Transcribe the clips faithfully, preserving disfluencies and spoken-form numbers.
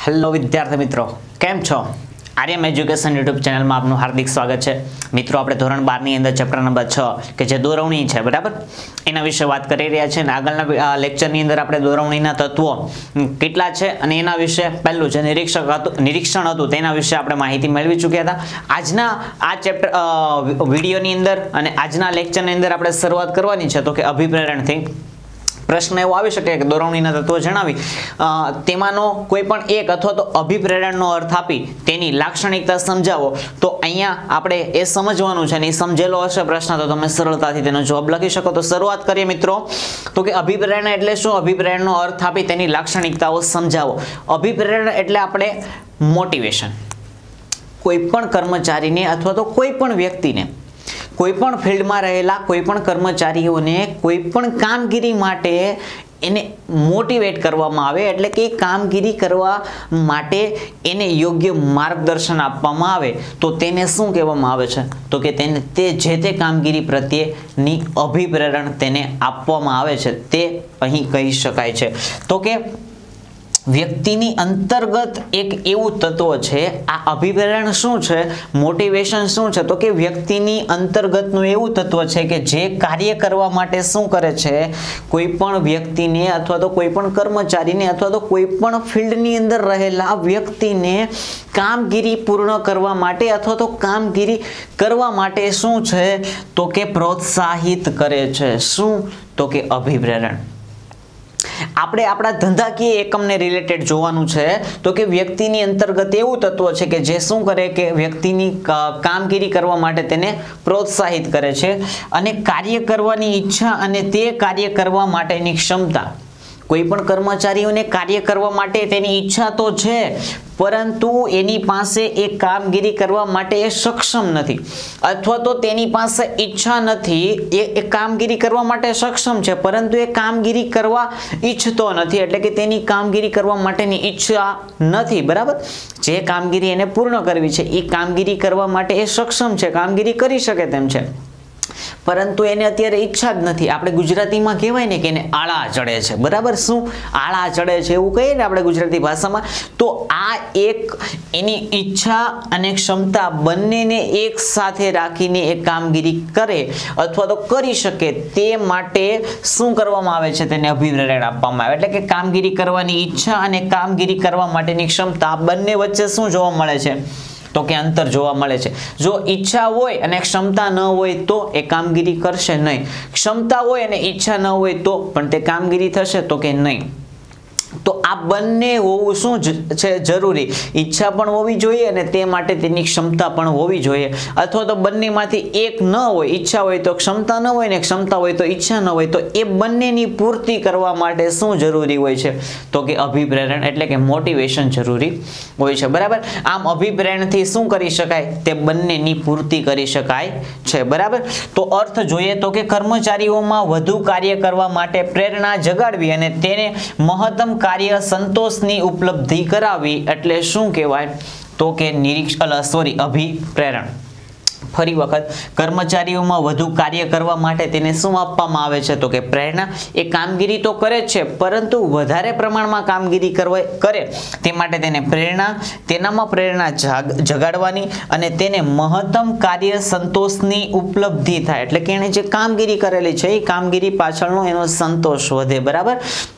Hello विद्यार्थी मित्रों, केम छो? आर्यम एज्युकेशन यूट्यूब चैनल में आपનું हार्दिक स्वागत है। मित्रों, આપણે ધોરણ બાર ની અંદર ચેપ્ટર નંબર છ કે જે દોરવણી છે, બરાબર, એના વિશે વાત કરી રહ્યા છે અને આગળના લેક્ચરની અંદર આપણે દોરવણીના તત્વો કેટલા છે અને એના વિશે પહેલું જે નિરીક્ષક હતું નિરીક્ષણ હતું તેના વિશે આપણે માહિતી મેળવી ચૂક્યા હતા। આજના આ ચેપ્ટર વિડિયોની અંદર અને આજના લેક્ચરની અંદર આપણે શરૂઆત કરવાની છે તો કે અભિપ્રેરણથી। प्रश्न एवो आवी शके के दोरवणीना तत्वो जणावी तेमानो कोई पण एक अथवा तो अभिप्रेरणनो अर्थ आपी तेनी लाक्षणिकता समजावो। तो अहींया आपणे ए समजवानुं छे ने समजेलो हशे प्रश्न तो तमे सरळताथी तेनो जवाब लखी शको। तो शरूआत करीए मित्रों। तो के अभिप्रेरण एटले शुं? अभिप्रेरणनो अर्थ आपी तेनी लाक्षणिकताओ समजावो। अभिप्रेरण एटले आपणे मोटिवेशन। कोई पण कर्मचारीने अथवा तो कोई पण व्यक्तिने कोईपण फील्ड में रहेला कोईपण कर्मचारीओने कोईपण कामगीरी माटे एने मोटिवेट करवामां आवे, एटले के कामगीरी करवा माटे एने योग्य मार्गदर्शन आपवामां आवे तो तेने शुं कहेवामां आवे छे? तो के तेने ते जे ते कामगीरी प्रत्येनी अभिप्रेरण तेने आपवामां आवे छे ते अहीं कही शकाय छे। तो के व्यक्तिनी अंतर्गत एक एवं तत्व है। आ अभिप्रेरण शुं छे? मोटिवेशन शुं छे? तो के व्यक्तिनी अंतर्गतनुं एवं तत्व है कि जे कार्य करवा माटे शुं करे छे, कोईपण व्यक्तिने अथवा तो कोईपण कर्मचारीने अथवा तो कोईपण फील्डनी अंदर रहेला व्यक्तिने कामगीरी पूर्ण करवा माटे अथवा तो कामगीरी करवा माटे शुं छे? तो के प्रोत्साहित करे छे। शुं? तो के अभिप्रेरण। આપણે આપણા ધંધાકીય એકમને રિલેટેડ જોવાનું છે તો કે વ્યક્તિની અંતર્ગત એવું તત્વ છે કે જે શું કરે કે વ્યક્તિની કામગીરી કરવા માટે તેને પ્રોત્સાહિત કરે છે અને કાર્ય કરવાની ઈચ્છા અને તે કાર્ય કરવા માટેની ક્ષમતા। कोई पण कर्मचारीओने कार्य करवा माटे तेनी इच्छा तो छे परंतु एनी पासे एक कामगीरी करवा माटे ए सक्षम नथी अथवा तो तेनी पासे इच्छा नथी। ए एक कामगीरी करवा माटे सक्षम छे परंतु ए कामगीरी करवा इच्छतो नथी, एटले के तेनी कामगीरी करवा माटेनी इच्छा नथी। बराबर, जे कामगीरी एने पूर्ण करवी छे ए कामगीरी करवा माटे ए सक्षम छे, कामगीरी करी शके तेम छे परंतु एने अत्यारे इच्छा ज नथी। आपणे गुजरातीमां कहेवाय ने के एने आळा चढ़े छे। बराबर, शुं आळा चढ़े छे एवुं कहीए ने आपणे गुजराती भाषामां। तो आ एक एनी इच्छा अने क्षमता बंनेने एक साथे राखीने एक कामगीरी करे अथवा तो करी शके ते माटे शुं करवामां आवे छे? तेने अभिप्रेरण आपवामां आवे। एटले के कामगीरी करवानी इच्छा अने कामगीरी करवा माटेनी क्षमता बंने वच्चे शुं जोवा मळे छे? तो के अंतर जोवा मळे छे। जो इच्छा होय अने क्षमता न होय तो ए कामगीरी करशे नहीं, क्षमता होय अने इच्छा न होय तो पण ते कामगीरी थशे तो के नहीं। तो आ बंने होवुं शुं छे जरूरी। इच्छा पण होवी जोईए अने ते माटे तेनी क्षमता पण होवी जोईए, अथवा तो बंनेमांथी एक न होय, इच्छा होय तो क्षमता न होय ने क्षमता होय तो इच्छा न होय, तो ए बंनेनी पूर्ति करवा माटे शुं जरूरी होय छे? तो के अभिप्रेरण एटले के मोटिवेशन जरूरी होय छे। बराबर, आम अभिप्रेरणथी शुं करी शकाय? ते बंनेनी पूर्ति करी शकाय छे। बराबर, तो अर्थ जोईए तो के कर्मचारीओमां વધુ કાર્ય કરવા માટે પ્રેરણા જગાડવી અને તેને મહત્તમ कार्य संतोषनी उपलब्धि करावी એટલે શું કહેવાય? તો કે નિરીક્ષણ સોરી અભિપ્રેરણ। ફરી વખત, કર્મચારીઓમાં વધુ કાર્ય કરવા માટે તેને શું આપવામાં આવે છે? તો કે પ્રેરણા। એ કામગીરી તો કરે જ છે પરંતુ વધારે પ્રમાણમાં કામગીરી કરવા કરે તે માટે તેને પ્રેરણા, તેનામાં પ્રેરણા જગાડવાની અને તેને મહત્તમ કાર્ય સંતોષની ઉપલબ્ધિ થાય એટલે કે એણે જે કામગીરી કરેલી છે એ કામગીરી પાછળનો એનો સંતોષ વધે। બરાબર,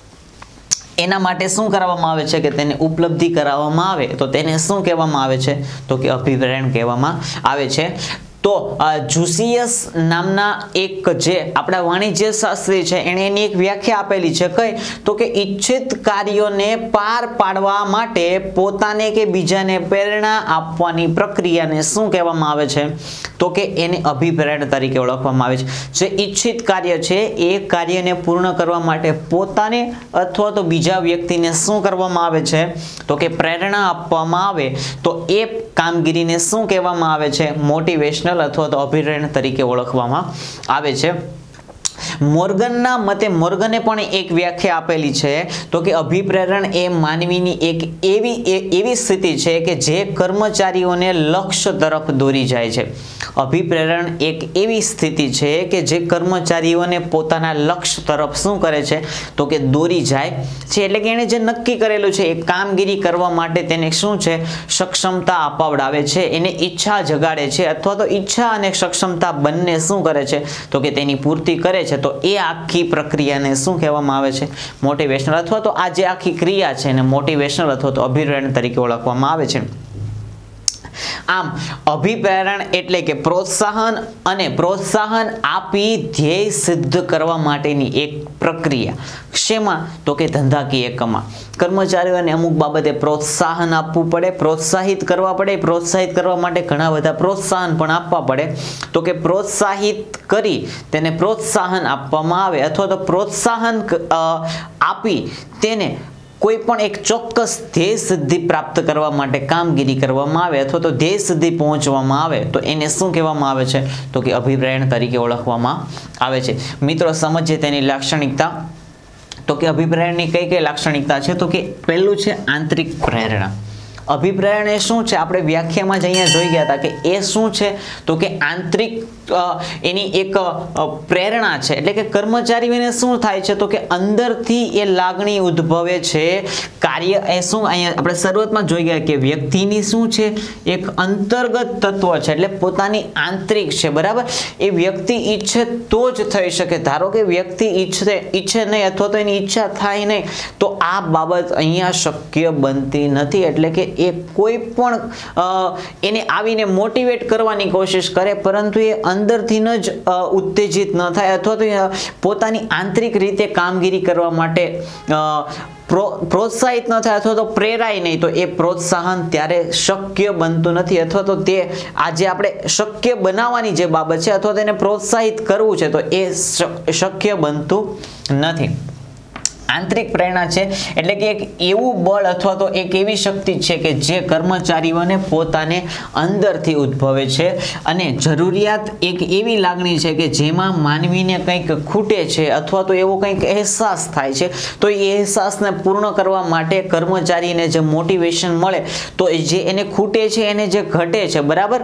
एना माटे शुं करावामां आवे छे? के तेने उपलब्धि करावामां आवे तो तेने शुं कहेवामां आवे छे? तो के अभिप्रेरण कहेवामां आवे छे। तो जूसियस नामना एक जे आपड़ा वाणिज्य शास्त्री छे एणे एनी एक व्याख्या आपेली छे। कई? तो के इच्छित कार्योने पार पाडवा माटे पोताने के बीजाने प्रेरणा आपवानी प्रक्रियाने शुं कहेवामां आवे छे? तो के एने अभिप्रेरण तरीके ओळखवामां आवे छे। जे इच्छित कार्य छे ए कार्यने पूर्ण करवा माटे पोताने अथवा तो बीजा व्यक्तिने शुं करवामां आवे छे? तो के प्रेरणा आपवामां आवे तो ए कामगीरीने शुं कहेवामां आवे छे? मोटिवेशनल अथवा तो अभिप्रेरण तरीके ओळखवामां आवे छे। મોર્ગનના મતે મોર્ગને પણ એક વ્યાખ્યા આપેલી છે તો કે અભિપ્રેરણ એ માનવીની એક એવી એવી સ્થિતિ છે કે જે કર્મચારીઓને લક્ષ્ય તરફ દોરી જાય છે। અભિપ્રેરણ એક એવી સ્થિતિ છે કે જે કર્મચારીઓને પોતાના લક્ષ્ય તરફ શું કરે છે તો કે દોરી જાય છે। એટલે કે એને જે નક્કી કરેલું છે એ કામગીરી કરવા માટે તેને શું છે સક્ષમતા અપાવડાવે છે, એને ઈચ્છા જગાડે છે અથવા તો ઈચ્છા અને સક્ષમતા બંને શું કરે છે તો કે તેની પૂર્તિ કરે છે। તો એ આખી પ્રક્રિયાને શું કહેવામાં આવે છે મોટિવેશનલ અથવા તો આ જે આખી ક્રિયા છે એને મોટિવેશનલ અથવા તો અભિપ્રેરણ તરીકે ઓળખવામાં આવે છે। આમ અભિપ્રેરણ એટલે કે પ્રોત્સાહન અને પ્રોત્સાહન આપી ધ્યેય સિદ્ધ કરવા માટેની એક પ્રક્રિયા। શેમાં તો કે ધંધાકીય એકમમાં કર્મચારીઓને અમુક બાબતે પ્રોત્સાહન આપવું પડે, પ્રોત્સાહિત કરવા પડે। પ્રોત્સાહિત કરવા માટે ઘણા બધા પ્રોત્સાહન પણ આપવા પડે તો કે પ્રોત્સાહિત કરી તેને પ્રોત્સાહન આપવામાં આવે અથવા તો પ્રોત્સાહન આપી તેને કોઈ પણ એક ચોક્કસ ધ્યેય સિદ્ધિ પ્રાપ્ત કરવા માટે કામગીરી કરવામાં આવે અથવા તો ધ્યેય સિદ્ધિ પહોંચવામાં આવે તો એને શું કહેવામાં આવે છે તો કે અભિપ્રેરણ તરીકે ઓળખવામાં આવે છે। મિત્રો સમજીએ તેની લાક્ષણિકતા। તો કે અભિપ્રેરણની કઈ કઈ લાક્ષણિકતા છે તો કે પહેલું છે આંતરિક પ્રેરણા। અભિપ્રેરણ એ શું છે આપણે વ્યાખ્યામાં જ અહીંયા જોઈ ગયા હતા કે એ શું છે તો કે આંતરિક એની એક પ્રેરણા છે। એટલે કે કર્મચારીઓને શું થાય છે તો કે અંદરથી એ લાગણી ઉદ્ભવે છે કાર્ય એ શું અહીંયા આપણે શરૂઆતમાં જોઈ ગયા કે વ્યક્તિની શું છે એક અંતર્ગત તત્વ છે એટલે પોતાની આંતરિક છે બરાબર। એ વ્યક્તિ ઈચ્છે તો જ થઈ શકે। ધારો કે વ્યક્તિ ઈચ્છે ઈચ્છે નહીં અથવા તો એની ઈચ્છા થાય નહીં તો આ બાબત અહીંયા શક્ય બનતી નથી। એટલે કે એ કોઈ પણ એને આવીને મોટિવેટ કરવાની કોશિશ કરે પરંતુ એ અંદરથી જ ઉત્તેજિત ન થાય અથવા તો પોતાની આંતરિક રીતે કામગીરી કરવા માટે પ્રોત્સાહિત ન થાય અથવા તો પ્રેરાય નહીં તો એ પ્રોત્સાહન ત્યારે શક્ય બનતું નથી અથવા તો તે આજે આપણે શક્ય બનાવવાની જે બાબત છે અથવા તેને પ્રોત્સાહિત કરવું છે તો એ શક્ય બનતું નથી। આંતરિક પ્રેરણા છે એટલે કે એક એવું બળ અથવા તો એક એવી શક્તિ છે કે જે કર્મચારીઓને પોતાને અંદરથી ઉદ્ભવે છે અને જરૂરિયાત એક એવી લાગણી છે કે જેમાં માનવીને કંઈક ખૂટે છે અથવા તો એવો કંઈક અહેસાસ થાય છે તો એ અહેસાસને પૂર્ણ કરવા માટે કર્મચારીને જે મોટિવેશન મળે તો જે એને ખૂટે છે એને જે ઘટે છે બરાબર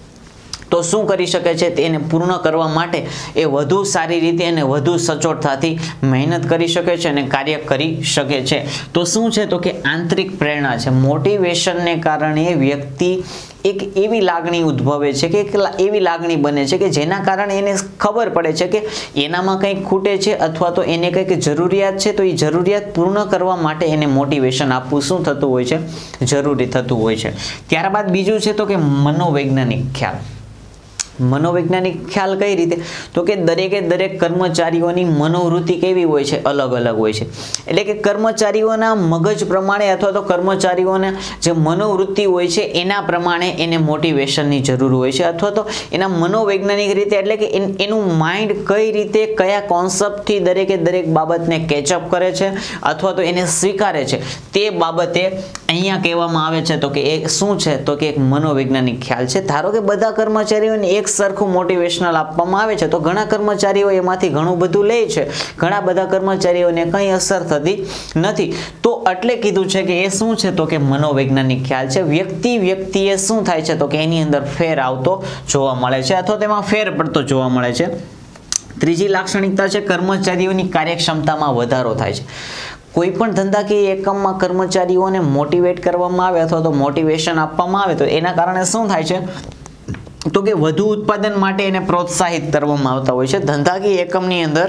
તો શું કરી શકે છે તેને પૂર્ણ કરવા માટે એ વધુ સારી રીતે અને વધુ સચોટતાથી મહેનત કરી શકે છે અને કાર્ય કરી શકે છે। તો શું છે તો કે આંતરિક પ્રેરણા છે। મોટિવેશનને કારણે વ્યક્તિ એક એવી લાગણી ઉદ્ભવે છે કે એક એવી લાગણી બને છે કે જેના કારણે એને ખબર પડે છે કે એનામાં કંઈક ખૂટે છે અથવા તો એને કંઈક જરૂરિયાત છે તો એ જરૂરિયાત પૂર્ણ કરવા માટે એને મોટિવેશન આપવું શું થતું હોય છે જરૂરી થતું હોય છે। ત્યારબાદ બીજું છે તો કે મનોવૈજ્ઞાનિક ખ્યાલ। મનોવૈજ્ઞાનિક ખ્યાલ કઈ રીતે તો કે દરેકે દરેક કર્મચારીઓની મનોવૃત્તિ કેવી હોય છે અલગ અલગ હોય છે। એટલે કે કર્મચારીઓના મગજ પ્રમાણે અથવા તો કર્મચારીઓના જે મનોવૃત્તિ હોય છે એના પ્રમાણે એને મોટિવેશનની જરૂર હોય છે અથવા તો એના મનોવૈજ્ઞાનિક રીતે એટલે કે એનું માઇન્ડ કઈ રીતે કયા કોન્સેપ્ટથી દરેકે દરેક બાબતને કેચઅપ કરે છે અથવા તો એને સ્વીકારે છે તે બાબતે અહીંયા કહેવામાં આવે છે તો કે એ શું છે તો કે એક મનોવૈજ્ઞાનિક ખ્યાલ છે। ધારો કે બધા કર્મચારીઓને એક સરખું મોટિવેશનલ આપવામાં આવે છે તો ઘણા કર્મચારીઓ એમાંથી ઘણું બધું લે છે, ઘણા બધા કર્મચારીઓને કંઈ અસર થતી નથી। તો એટલે કીધું છે કે એ શું છે તો કે મનોવૈજ્ઞાનિક ખ્યાલ છે। વ્યક્તિ વ્યક્તિએ શું થાય છે તો કે એની અંદર ફેર આવતો જોવા મળે છે અથવા તેમાં ફેર પડતો જોવા મળે છે। ત્રીજી લાક્ષણિકતા છે કર્મચારીઓની કાર્યક્ષમતામાં વધારો થાય છે। કોઈ પણ ધંધાકીય એકમમાં કર્મચારીઓને મોટિવેટ કરવામાં આવે અથવા તો મોટિવેશન આપવામાં આવે તો એના કારણે શું થાય છે તો કે વધુ ઉત્પાદન માટે એને પ્રોત્સાહિત કરવામાં આવતા હોય છે। ધંધાકીય એકમની અંદર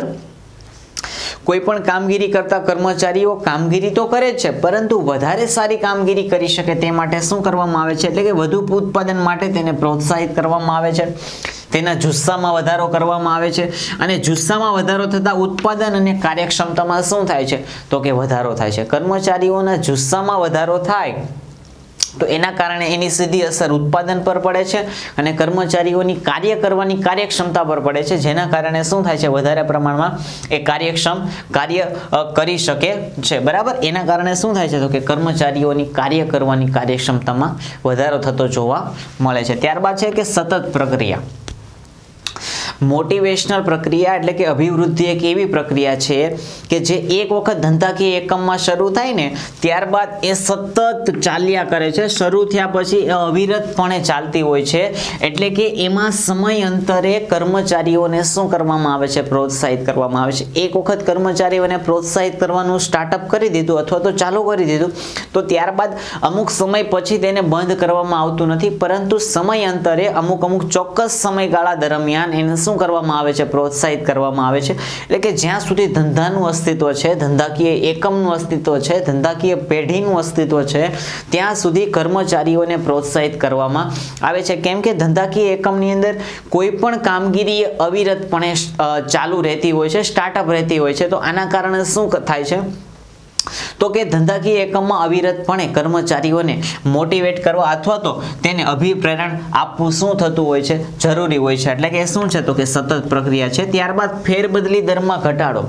કોઈ પણ કામગીરી કરતા કર્મચારીઓ કામગીરી તો કરે જ છે પરંતુ વધારે સારી કામગીરી કરી શકે તે માટે શું કરવામાં આવે છે એટલે કે વધુ ઉત્પાદન માટે તેને પ્રોત્સાહિત કરવામાં આવે છે, તેના જુસ્સામાં વધારો કરવામાં આવે છે અને જુસ્સામાં વધારો થતા ઉત્પાદન અને કાર્યક્ષમતામાં શું થાય છે તો કે વધારો થાય છે। કર્મચારીઓના જુસ્સામાં વધારો થાય તો એના કારણે એની સીધી અસર ઉત્પાદન પર પડે છે અને કર્મચારીઓની કાર્ય કરવાની કાર્યક્ષમતા પર પડે છે જેના કારણે શું થાય છે વધારે પ્રમાણમાં એ કાર્યક્ષમ કાર્ય કરી શકે છે બરાબર। એના કારણે શું થાય છે તો કે કર્મચારીઓની કાર્ય કરવાની કાર્યક્ષમતામાં વધારો થતો જોવા મળે છે। ત્યારબાદ છે કે સતત પ્રક્રિયા। મોટિવેશનલ પ્રક્રિયા એટલે કે અભિવૃદ્ધિ એક એવી પ્રક્રિયા છે કે જે એક વખત ધંધાકીય એકમમાં શરૂ થાય ને ત્યારબાદ એ સતત ચાલ્યા કરે છે, શરૂ થયા પછી અવિરતપણે ચાલતી હોય છે। એટલે કે એમાં સમય અંતરે કર્મચારીઓને શું કરવામાં આવે છે, પ્રોત્સાહિત કરવામાં આવે છે। એક વખત કર્મચારીઓને પ્રોત્સાહિત કરવાનું સ્ટાર્ટઅપ કરી દીધું અથવા તો ચાલુ કરી દીધું તો ત્યારબાદ અમુક સમય પછી તેને બંધ કરવામાં આવતું નથી, પરંતુ સમય અંતરે અમુક અમુક ચોક્કસ સમયગાળા દરમિયાન એને શું કરવામાં આવે છે, પ્રોત્સાહિત કરવામાં આવે છે। એટલે કે જ્યાં સુધી ધંધાનું અસ્તિત્વ છે, ધંધાકીય એકમનું અસ્તિત્વ છે, ધંધાકીય પેઢીનું અસ્તિત્વ છે, ત્યાં સુધી કર્મચારીઓને પ્રોત્સાહિત કરવામાં આવે છે। કેમ કે ધંધાકીય એકમની અંદર કોઈ પણ કામગીરી અવિરતપણે ચાલુ રહેતી હોય છે, સ્ટાર્ટઅપ રહેતી હોય છે। તો આના કારણે શું થાય છે તો કે ધંધાકીય એકમમાં અવિરતપણે કર્મચારીઓને મોટિવેટ કરવા અથવા તો તેને અભિપ્રેરણ આપવું શું થતું હોય છે, જરૂરી હોય છે। એટલે કે શું છે તો કે સતત પ્રક્રિયા છે। ત્યારબાદ ફેરબદલી દરમાં ઘટાડો।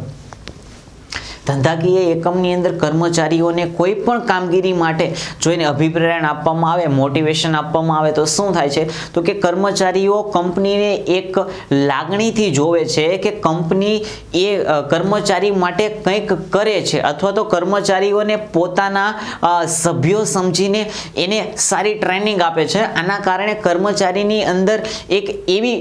ધંધાકીય એકમની અંદર કર્મચારીઓને કોઈ પણ કામગીરી માટે જો એને અભિપ્રેરણ આપવામાં આવે, મોટિવેશન આપવામાં આવે તો શું થાય છે તો કે કર્મચારીઓ કંપનીને એક લાગણીથી જોવે છે કે કંપની એ કર્મચારી માટે કંઈક કરે છે અથવા તો કર્મચારીઓને પોતાના સભ્યો સમજીને એને સારી ટ્રેનિંગ આપે છે। આના કારણે કર્મચારીની અંદર એક એવી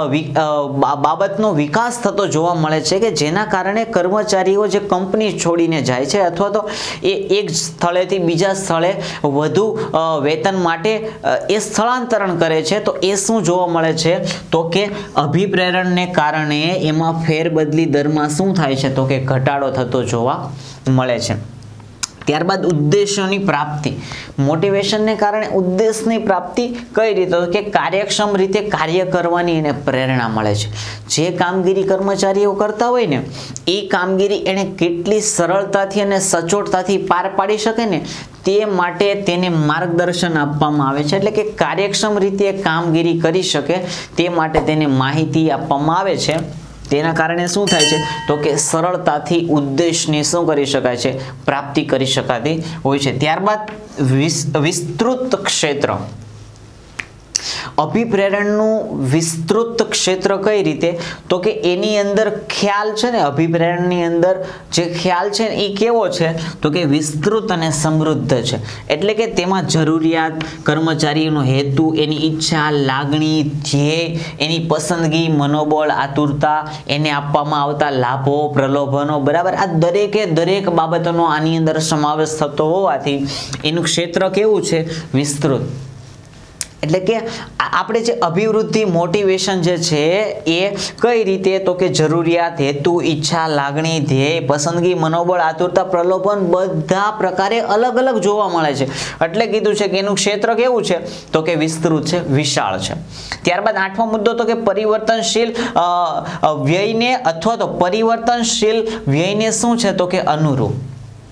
બાબતનો વિકાસ થતો જોવા મળે છે કે જેના કારણે કર્મચારીઓ જે કંપની કંપની છોડીને જાય છે અથવા તો એ એક સ્થળેથી બીજા સ્થળે વધુ વેતન માટે એ સ્થળાંતરણ કરે છે। તો એ શું જોવા મળે છે તો કે અભિપ્રેરણને કારણે એમાં ફેરબદલી દરમાં શું થાય છે તો કે ઘટાડો થતો જોવા મળે છે। ત્યારબાદ ઉદ્દેશોની પ્રાપ્તિ। મોટિવેશનને કારણે ઉદ્દેશની પ્રાપ્તિ કઈ રીતે કે કાર્યક્ષમ રીતે કાર્ય કરવાની એને પ્રેરણા મળે છે। જે કામગીરી કર્મચારીઓ કરતા હોય ને એ કામગીરી એને કેટલી સરળતાથી અને સચોટતાથી પાર પાડી શકે ને તે માટે તેને માર્ગદર્શન આપવામાં આવે છે। એટલે કે કાર્યક્ષમ રીતે કામગીરી કરી શકે તે માટે તેને માહિતી આપવામાં આવે છે। તેના કારણે શું થાય છે તો કે સરળતાથી ઉદ્દેશની શું કરી શકાય છે, પ્રાપ્તિ કરી શકાતી હોય છે। ત્યારબાદ વિસ્તૃત ક્ષેત્ર। અભિપ્રેરણનું વિસ્તૃત ક્ષેત્ર કઈ રીતે તો કે એની અંદર ખ્યાલ છે ને, અભિપ્રેરણની અંદર જે ખ્યાલ છે એ કેવો છે તો કે વિસ્તૃત અને સમૃદ્ધ છે। એટલે કે તેમાં જરૂરિયાત, કર્મચારીનો હેતુ, એની ઈચ્છા, લાગણી, ધ્યેય, એની પસંદગી, મનોબળ, આતુરતા, એને આપવામાં આવતા લાભો, પ્રલોભનો, બરાબર, આ દરેકે દરેક બાબતોનો આની અંદર સમાવેશ થતો હોવાથી એનું ક્ષેત્ર કેવું છે, વિસ્તૃત। એટલે કે આપણે જે અભિવૃદ્ધિ મોટિવેશન જે છે એ કઈ રીતે તો કે જરૂરિયાત, હેતુ, ઈચ્છા, લાગણી, ધ્યેય, પસંદગી, મનોબળ, આતુરતા, પ્રલોભન બધા પ્રકારે અલગ અલગ જોવા મળે છે। એટલે કીધું છે કે એનું ક્ષેત્ર કેવું છે તો કે વિસ્તૃત છે, વિશાળ છે। ત્યારબાદ આઠમો મુદ્દો તો કે પરિવર્તનશીલ વ્યયને અથવા તો પરિવર્તનશીલ વ્યયને શું છે તો કે અનુરૂપ।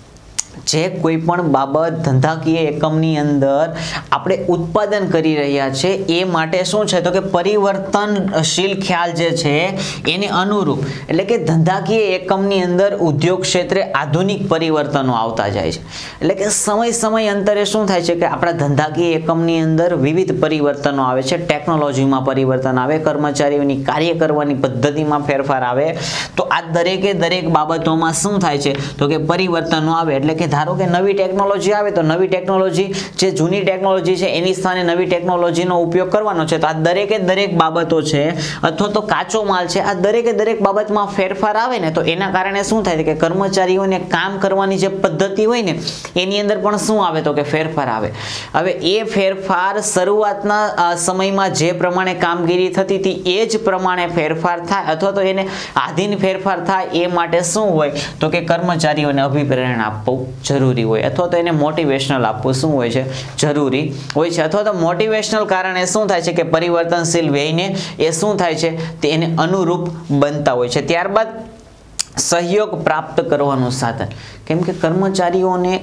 જે કોઈ પણ બાબત ધંધાકીય એકમની અંદર આપણે ઉત્પાદન કરી રહ્યા છે એ માટે શું છે તો કે પરિવર્તનશીલ ખ્યાલ જે છે એને અનુરૂપ, એટલે કે ધંધાકીય એકમની અંદર ઉદ્યોગ ક્ષેત્રે આધુનિક પરિવર્તનો આવતા જાય છે। એટલે કે સમય સમય અંતરે શું થાય છે કે આપણા ધંધાકીય એકમની અંદર વિવિધ પરિવર્તનો આવે છે। ટેકનોલોજીમાં પરિવર્તન આવે, કર્મચારીઓની કાર્ય કરવાની પદ્ધતિમાં ફેરફાર આવે। તો આ દરેકે દરેક બાબતોમાં શું થાય છે તો કે પરિવર્તનો આવે। એટલે કે ધારો કે નવી ટેકનોલોજી આવે તો નવી ટેકનોલોજી જે જૂની ટેકનોલોજી છે એની સ્થાને નવી ટેકનોલોજીનો ઉપયોગ કરવાનો છે। તો આ દરેકે દરેક બાબતો છે અથવા તો કાચો માલ છે, આ દરેકે દરેક બાબતમાં ફેરફાર આવે ને તો એના કારણે શું થાય કે કર્મચારીઓને કામ કરવાની જે પદ્ધતિ હોય ને એની અંદર પણ શું આવે તો કે ફેરફાર આવે। હવે એ ફેરફાર શરૂઆતના સમયમાં જે પ્રમાણે કામગીરી થતી હતી એ જ પ્રમાણે ફેરફાર થાય અથવા તો એને આધીન ફેરફાર થાય એ માટે શું હોય તો કે કર્મચારીઓને અભિપ્રેરણ આપવું જરૂરી હોય અથવા તો એને મોટિવેશનલ આપવું શું હોય છે, જરૂરી હોય છે। અથવા તો મોટિવેશનલ કારણે શું થાય છે કે પરિવર્તનશીલ વ્યયને એ શું થાય છે તે એને અનુરૂપ બનતા હોય છે। ત્યારબાદ સહયોગ પ્રાપ્ત કરવાનું સાધન। કેમ કે કર્મચારીઓને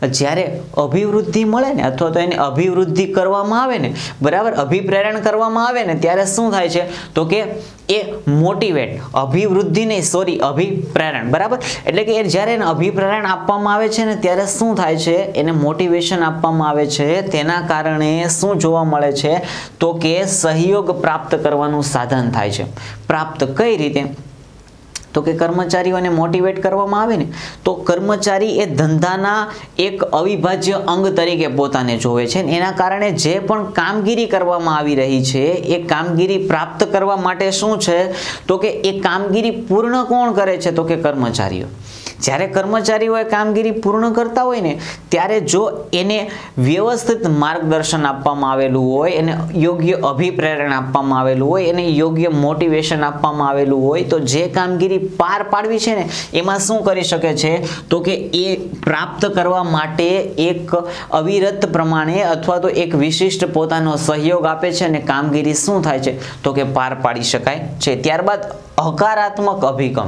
જ્યારે અભિવૃદ્ધિ મળે ને અથવા તો એની અભિવૃદ્ધિ કરવામાં આવે ને બરાબર, અભિપ્રેરણ કરવામાં આવે ને ત્યારે શું થાય છે તો કે એ મોટિવેટ, અભિવૃદ્ધિ નહીં સોરી અભિપ્રેરણ બરાબર, એટલે કે જ્યારે એને અભિપ્રેરણ આપવામાં આવે છે ને ત્યારે શું થાય છે, એને મોટિવેશન આપવામાં આવે છે, તેના કારણે શું જોવા મળે છે તો કે સહયોગ પ્રાપ્ત કરવાનું સાધન થાય છે. પ્રાપ્ત કઈ રીતે તો કે કર્મચારીઓને મોટિવેટ કરવામાં આવે ને તો કર્મચારી એ ધંધાના એક અવિભાજ્ય અંગ તરીકે પોતાને જોવે છે. એના કારણે જે પણ કામગીરી કરવામાં આવી રહી છે એ કામગીરી પ્રાપ્ત કરવા માટે શું છે તો કે એ કામગીરી પૂર્ણ કોણ કરે છે તો કે કર્મચારીઓ. જ્યારે કર્મચારીઓ એ કામગીરી પૂર્ણ કરતા હોય ને ત્યારે જો એને વ્યવસ્થિત માર્ગદર્શન આપવામાં આવેલું હોય, એને યોગ્ય અભિપ્રેરણ આપવામાં આવેલું હોય, એને યોગ્ય મોટિવેશન આપવામાં આવેલું હોય તો જે કામગીરી પાર પાડવી છે ને એમાં શું કરી શકે છે તો કે એ પ્રાપ્ત કરવા માટે એક અવિરત પ્રમાણે અથવા તો એક વિશિષ્ટ પોતાનો સહયોગ આપે છે અને કામગીરી શું થાય છે તો કે પાર પાડી શકાય છે. ત્યારબાદ હકારાત્મક અભિગમ.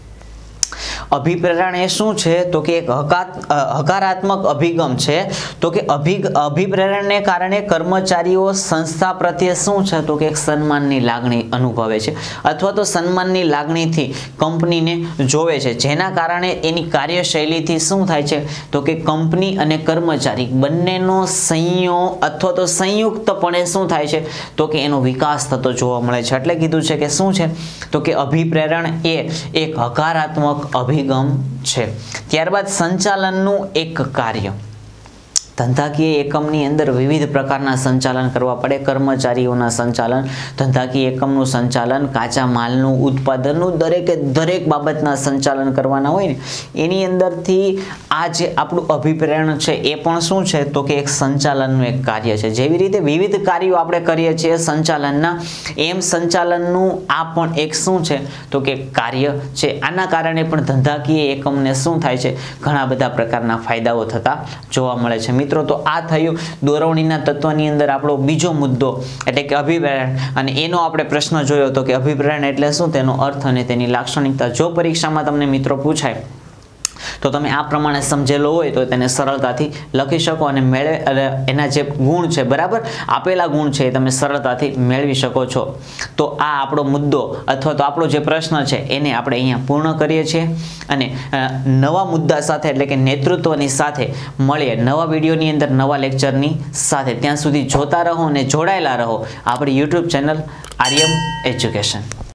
અભિપ્રેરણ એ શું છે તો કે એક હકારાત્મક અભિગમ છે તો કે અભિગ અભિપ્રેરણને કારણે કર્મચારીઓ સંસ્થા પ્રત્યે શું છે તો કે એક સન્માનની લાગણી અનુભવે છે અથવા તો સન્માનની લાગણીથી કંપનીને જોવે છે, જેના કારણે એની કાર્યશૈલીથી શું થાય છે તો કે કંપની અને કર્મચારી બંનેનો સંયોગ અથવા તો સંયુક્તપણે શું થાય છે તો કે એનો વિકાસ થતો જોવા મળે છે. એટલે કીધું છે કે શું છે તો કે અભિપ્રેરણ એ એક હકારાત્મક અભિગમ છે. ત્યારબાદ સંચાલનનું એક કાર્ય. ધંધાકીય એકમની અંદર વિવિધ પ્રકારના સંચાલન કરવા પડે. કર્મચારીઓના સંચાલન, ધંધાકીય એકમનું સંચાલન, કાચા માલનું ઉત્પાદનનું દરેકે દરેક બાબતના સંચાલન કરવાના હોય ને એની અંદરથી આ જે આપણું અભિપ્રેરણ છે એ પણ શું છે તો કે એક સંચાલનનું એક કાર્ય છે. જેવી રીતે વિવિધ કાર્યો આપણે કરીએ છીએ સંચાલનના, એમ સંચાલનનું આ પણ એક શું છે તો કે કાર્ય છે. આના કારણે પણ ધંધાકીય એકમને શું થાય છે ઘણા બધા પ્રકારના ફાયદાઓ થતા જોવા મળે છે. મિત્રો તો આ થયું દોરવણીના તત્વની અંદર આપણો બીજો મુદ્દો એટલે કે અભિપ્રેરણ, અને એનો આપણે પ્રશ્ન જોયો હતો કે અભિપ્રેરણ એટલે શું, તેનો અર્થ અને તેની લાક્ષણિકતા. જો પરીક્ષામાં તમને મિત્રો પૂછાય તો તમે આ પ્રમાણે સમજેલો હોય તો તેને સરળતાથી લખી શકો અને મેળવે એના જે ગુણ છે બરાબર આપેલા ગુણ છે એ તમે સરળતાથી મેળવી શકો છો. તો આ આપણો મુદ્દો અથવા તો આપણો જે પ્રશ્ન છે એને આપણે અહીંયા પૂર્ણ કરીએ છીએ અને નવા મુદ્દા સાથે એટલે કે નેતૃત્વની સાથે મળીએ નવા વિડીયોની અંદર નવા લેક્ચરની સાથે. ત્યાં સુધી જોતા રહો અને જોડાયેલા રહો આપણી યુટ્યુબ ચેનલ આર્યમ એજ્યુકેશન.